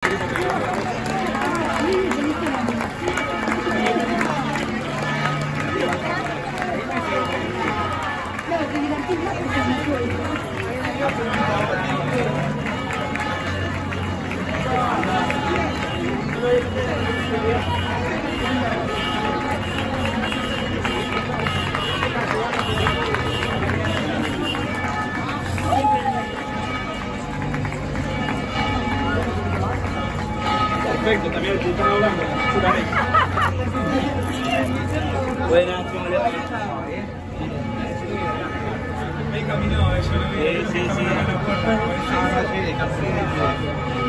Perfecto, también el que están hablando. Buenas, ¿cómo le va? ¿Ven camino? Sí, sí, sí.